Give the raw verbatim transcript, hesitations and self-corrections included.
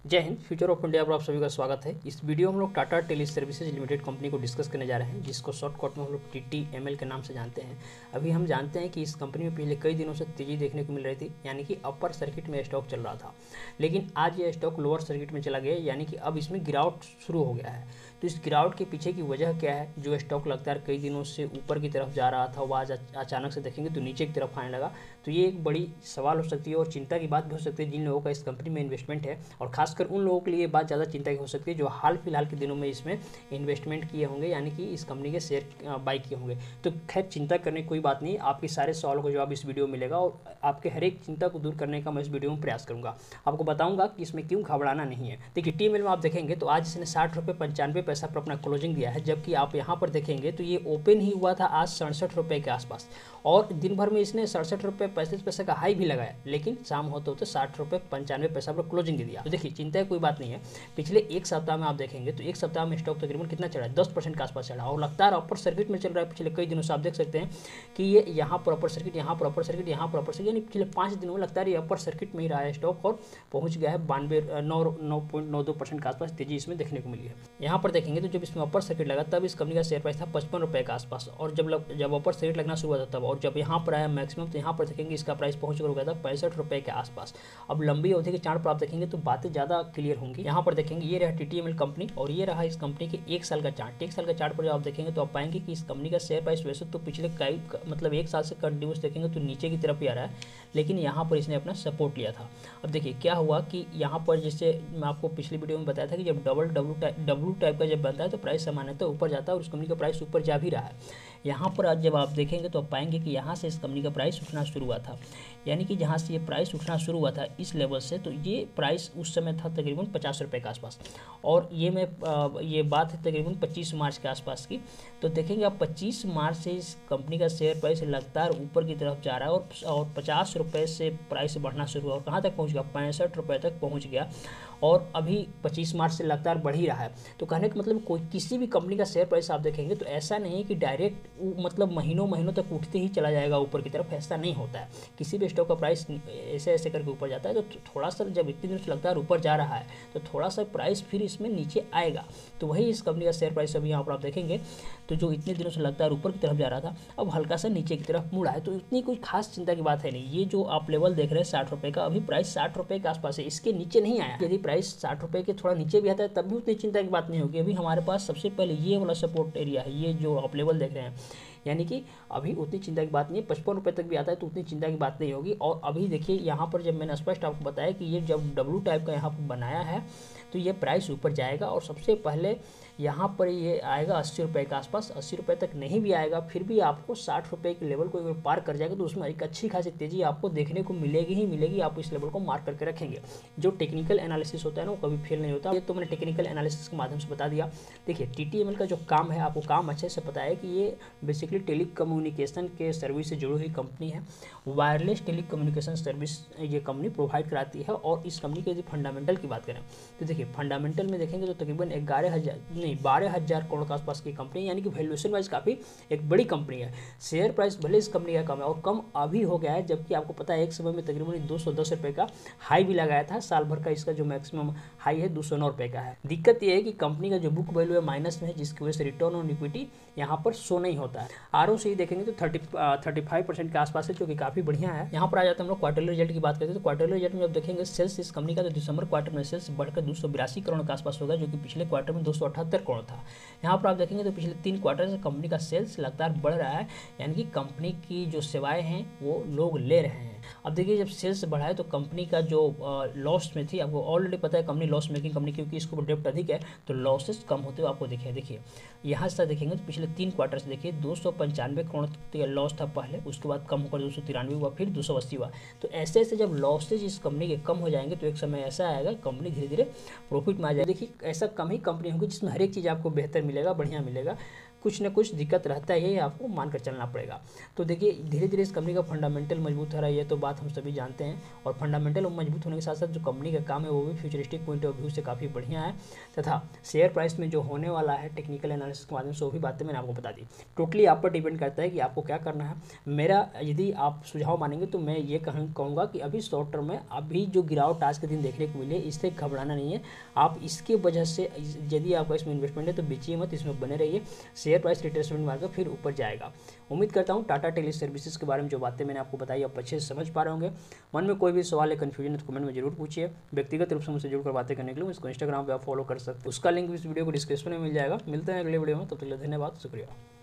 जय Hind. Future of India पर आप सभी का स्वागत है। इस वीडियो में हम लोग Tata teleservices limited company को डिस्कस करने जा रहे हैं, जिसको शॉर्टकट में हम लोग टी टी एम एल के नाम से जानते हैं। अभी हम जानते हैं कि इस कंपनी में पिछले कई दिनों से तेजी देखने को मिल रही थी, यानी कि अपर सर्किट में स्टॉक चल रहा था, लेकिन आज ये स्टॉक लोअर सर्किट में चला गया, यानी कि अब इसमें गिरावट शुरू हो गया है। तो इस गिरावट के पीछे की वजह क्या है? जो स्टॉक लगातार कई दिनों से ऊपर की तरफ जा रहा था, वो आज अचानक से देखेंगे तो नीचे की तरफ आने लगा। तो ये एक बड़ी सवाल हो सकती है और चिंता की बात भी हो सकती है जिन लोगों का इस कंपनी में इन्वेस्टमेंट है, और खासकर उन लोगों के लिए बात ज़्यादा चिंता की हो सकती है जो हाल फिलहाल के दिनों में इसमें इन्वेस्टमेंट किए होंगे, यानी कि इस कंपनी के शेयर बाई किए होंगे। तो खैर, चिंता करने की कोई बात नहीं, आपके सारे सवालों का जवाब इस वीडियो में मिलेगा और आपके हर एक चिंता को दूर करने का मैं इस वीडियो में प्रयास करूंगा। आपको बताऊंगा कि इसमें क्यों घबराना नहीं है। देखिए, टी एम एल में आप देखेंगे तो आज इसने साठ रुपये पंचानवे पैसा पर अपना क्लोजिंग दिया है, जबकि आप यहाँ पर देखेंगे तो ये ओपन ही हुआ था आज सड़सठ रुपये के आसपास, और दिन भर में इसने सड़सठ रुपये पैंतीस पैसे का हाई भी लगाया, लेकिन शाम होते होते साठ रुपये पंचानवे पैसा पर क्लोजिंग दे दिया। तो देखिए, चिंता की कोई बात नहीं है। पिछले एक सप्ताह में आप देखेंगे तो एक सप्ताह में स्टॉक तकरीबन कितना चढ़ा है? दस परसेंट के आसपास चढ़ा, और लगातार अपर सर्किट में चल रहा है पिछले कई दिनों से। आप देख सकते हैं कि ये यहाँ पर अपर सर्किट, यहाँ पर अपर सर्किट, यहाँ पर अपर सर्किट, यानी पिछले पाँच दिनों में लगातार ये अपर सर्किट में ही रहा है स्टॉक, और पहुंच गया है बानवे नौ नौ पॉइंट नौ दो परसेंट के आसपास तेजी इसमें देखने को मिली है। यहाँ पर देखेंगे तो जब इसमें अपर सर्किट लगा तब इस कंपनी का शेयर प्राइस था पचपन रुपये के आसपास, और जब लग, जब अपर सर्किट लगना शुरू हुआ था तब, और जब यहाँ पर आया मैक्सिमम तो यहाँ पर देखेंगे इसका प्राइस पहुंच कर हो गया था पैंसठ रुपये के आसपास। अब लंबी अवधि के चार्ट पर आप देखेंगे तो बातें ज़्यादा क्लियर होंगी। यहाँ पर देखेंगे ये रहा T T M L company, और ये रहा इस कंपनी के एक साल का चार्ट। एक साल का चार्ट पर जब आप देखेंगे तो आप पाएंगे कि इस कंपनी का शेयर प्राइस वैसे तो पिछले कई मतलब एक साल से कंटिन्यूस देखेंगे तो नीचे की तरफ ही आ रहा है, लेकिन यहाँ पर इसने अपना सपोर्ट लिया था। अब देखिए क्या हुआ कि यहाँ पर, जैसे मैं आपको पिछली वीडियो में बताया था कि जब double W type W type का जब बनता है तो प्राइस सामान्यतः ऊपर जाता है, और उस कंपनी का प्राइस ऊपर जा भी रहा है। यहाँ पर आज जब आप देखेंगे तो आप पाएंगे कि यहाँ से इस कंपनी का प्राइस उठना शुरू हुआ था, यानी कि जहाँ से ये प्राइस उठना शुरू हुआ था इस लेवल से, तो ये प्राइस उस समय था तकरीबन पचास रुपये के आसपास, और ये मैं ये बात है तकरीबन पच्चीस मार्च के आसपास की। तो देखेंगे आप पच्चीस मार्च से इस कंपनी का शेयर प्राइस लगातार ऊपर की तरफ जा रहा है, और और पचास रुपये से प्राइस बढ़ना शुरू हुआ, और कहाँ तक पहुँच गया? पैंसठ रुपये तक पहुँच गया, और अभी पच्चीस मार्च से लगातार बढ़ ही रहा है। तो कहने का मतलब कोई किसी भी कंपनी का शेयर प्राइस आप देखेंगे तो ऐसा नहीं है कि डायरेक्ट मतलब महीनों महीनों तक उठते ही चला जाएगा ऊपर की तरफ, ऐसा नहीं होता है। किसी भी स्टॉक का प्राइस ऐसे ऐसे करके ऊपर जाता है, तो थोड़ा सा जब इतने दिनों से लगातार ऊपर जा रहा है तो थोड़ा सा प्राइस फिर इसमें नीचे आएगा। तो वही इस कंपनी का शेयर प्राइस अभी यहाँ पर आप देखेंगे तो जो इतने दिनों से लगातार ऊपर की तरफ जा रहा था अब हल्का सा नीचे की तरफ मुड़ा है। तो इतनी कोई खास चिंता की बात है नहीं। ये जो आप लेवल देख रहे हैं साठ रुपये का, अभी प्राइस साठ रुपये के आसपास है, इसके नीचे नहीं आया। यदि प्राइस साठ रुपये के थोड़ा नीचे भी आता है तब भी उतनी चिंता की बात नहीं होगी। अभी हमारे पास सबसे पहले ये वाला सपोर्ट एरिया है, ये जो आप लेवल देख रहे हैं, यानी कि अभी उतनी चिंता की बात नहीं है। पचपन रुपये तक भी आता है तो उतनी चिंता की बात नहीं होगी। और अभी देखिए यहाँ पर जब मैंने स्पष्ट आपको बताया कि ये जब डब्लू टाइप का यहाँ पर बनाया है तो ये प्राइस ऊपर जाएगा, और सबसे पहले यहाँ पर ये आएगा अस्सी रुपये के आसपास। अस्सी रुपये तक नहीं भी आएगा फिर भी आपको साठ रुपये के लेवल को अगर पार कर जाएगा तो उसमें एक अच्छी खासी तेज़ी आपको देखने को मिलेगी ही मिलेगी। आप इस लेवल को मार्क करके रखेंगे। जो टेक्निकल एनालिसिस होता है ना, वो कभी फेल नहीं होता। ये तो मैंने टेक्निकल एनालिसिस के माध्यम से बता दिया। देखिए, टी टी एम एल का जो काम है, आपको काम अच्छे से पता है कि ये बेसिकली टेली कम्युनिकेशन के सर्विस से जुड़ी हुई कंपनी है। वायरलेस टेली कम्युनिकेशन सर्विस ये कंपनी प्रोवाइड कराती है। और इस कंपनी के यदि फंडामेंटल की बात करें तो देखिए, फंडामेंटल में देखेंगे तो तकरीबन ग्यारह हज़ार नहीं बारह हज़ार करोड़ के आसपास की कंपनी, यानी कि वैल्यूएशन वाइज काफ़ी एक बड़ी कंपनी है। शेयर प्राइस भले इस कंपनी का कम है, और कम अभी हो गया है, जबकि आपको पता है एक समय में तकरीबन दो सौ दस रुपये का हाई भी लगाया था। साल भर का इसका जो मैक्सिमम हाई है दो सौ नौ रुपये का है। दिक्कत यह है कि कंपनी का जो बुक वैल्यू है माइनस में है, जिसकी वजह से रिटर्न ऑन इक्विटी यहाँ पर शो नहीं होता है। आर ओ सी देखेंगे तो थर्टी थर्टी फाइव परसेंट के आसपास है, जो कि काफ़ी बढ़िया है। यहाँ पर आ जाते हैं हम लोग क्वार्टरली रिजल्ट की बात करते हैं। तो क्वार्टरली रिजल्ट में जब देखेंगे सेल्स इस कंपनी का तो दिसंबर क्वार्टर में सेल्स बढ़कर दो सौ बिरासी करोड़ के आसपास होगा, जो कि पिछले क्वार्टर में दो सौ अठहत्तर करोड़ था। यहाँ पर आप देखेंगे तो पिछले तीन क्वार्टर से कंपनी का सेल्स लगातार बढ़ रहा है, यानी कि कंपनी की जो सेवाएं हैं वो लोग ले रहे हैं। अब देखिए, जब सेल्स बढ़ा है तो कंपनी का जो लॉस में थी, आपको ऑलरेडी पता है कंपनी लॉस मेकिंग कंपनी, क्योंकि इसको डेप्ट अधिक है, तो लॉसेस कम होते हुए आपको देखिए देखिए यहाँ से देखेंगे तो पिछले तीन क्वार्टर से देखिए दो सौ पंचानवे करोड़ लॉस था पहले, उसके बाद कम होकर दो सौ तिरानवे हुआ, फिर दो सौ अस्सी हुआ। तो ऐसे ऐसे जब लॉसेज इस कंपनी के कम हो जाएंगे तो एक समय ऐसा आएगा कंपनी धीरे धीरे प्रॉफिट में आ जाएगी। देखिए, ऐसा कम ही कंपनी होगी जिसमें हर एक चीज़ आपको बेहतर मिलेगा, बढ़िया मिलेगा। कुछ ना कुछ दिक्कत रहता ही है, आपको मानकर चलना पड़ेगा। तो देखिए धीरे धीरे इस कंपनी का फंडामेंटल मजबूत हो रहा है, ये तो बात हम सभी जानते हैं। और फंडामेंटल मजबूत होने के साथ साथ जो कंपनी का काम है वो भी फ्यूचरिस्टिक पॉइंट ऑफ व्यू से काफ़ी बढ़िया है, तथा शेयर प्राइस में जो होने वाला है टेक्निकल एनालिसिस के माध्यम से वो भी बातें मैंने आपको बता दी। टोटली आप पर डिपेंड करता है कि आपको क्या करना है। मेरा यदि आप सुझाव मानेंगे तो मैं ये कहूँगा कि अभी शॉर्ट टर्म में अभी जो गिरावट आज के दिन देखने को मिले इससे घबराना नहीं है। आप इसके वजह से यदि आपका इसमें इन्वेस्टमेंट है तो बेचिए मत, इसमें बने रहिए। शेयर प्राइस रिट्रेसमेंट मारकर फिर ऊपर जाएगा। उम्मीद करता हूँ टाटा टेली सर्विसेज के बारे में जो बातें मैंने आपको बताई आप अच्छे से समझ पा रहे होंगे। मन में कोई भी सवाल या कन्फ्यूजन है तो कमेंट में जरूर पूछिए। व्यक्तिगत रूप से मुझसे जुड़कर बातें करने के लिए मुझको इंस्टाग्राम पे आप फॉलो कर सकते हैं, उसका लिंक इस वीडियो को डिस्क्रिप्शन में मिल जाएगा। मिलते हैं अगले वीडियो में, तब तक के लिए धन्यवाद, शुक्रिया।